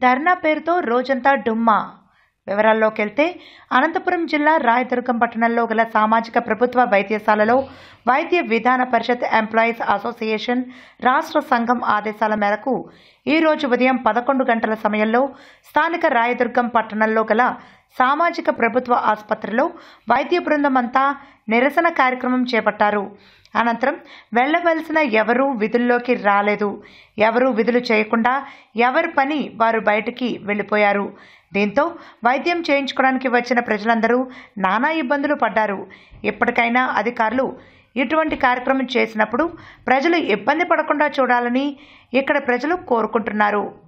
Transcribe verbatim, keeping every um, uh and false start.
ధర్నా పేరుతో రోజంతా డుమ్మా. వివరాల్లోకి వెళ్తే అనంతపురం జిల్లా రాయదుర్గం పట్టణంలో గల సామాజిక ప్రభుత్వ వైద్యశాలలో వైద్య విధాన పరిషత్ ఎంప్లాయీస్ అసోసియేషన్ రాష్ట్ర సంఘం ఆదేశాల మేరకు ఈరోజు ఉదయం పదకొండు గంటల సమయంలో స్థానిక రాయదుర్గం పట్టణంలో గల సామాజిక ప్రభుత్వ ఆసుపత్రిలో వైద్య బృందం అంతా నిరసన కార్యక్రమం చేపట్టారు. అనంతరం వెళ్లవలసిన ఎవరూ విధుల్లోకి రాలేదు. ఎవరూ విధులు చేయకుండా ఎవరి పని వారు బయటికి వెళ్ళిపోయారు. దీంతో వైద్యం చేయించుకోవడానికి వచ్చిన ప్రజలందరూ నానా ఇబ్బందులు పడ్డారు. ఇప్పటికైనా అధికారులు ఇటువంటి కార్యక్రమం చేసినప్పుడు ప్రజలు ఇబ్బంది పడకుండా చూడాలని ఇక్కడ ప్రజలు కోరుకుంటున్నారు.